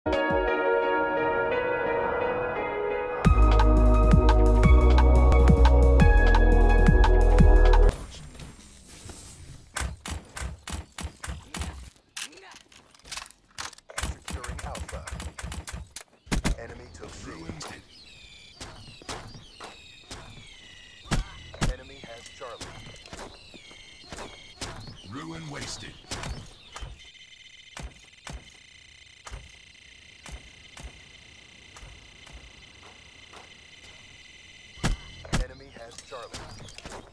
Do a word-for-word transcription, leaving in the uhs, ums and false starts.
Securing Alpha. Enemy took C. Enemy has Charlie. Ruin wasted. Enemy has Charlie.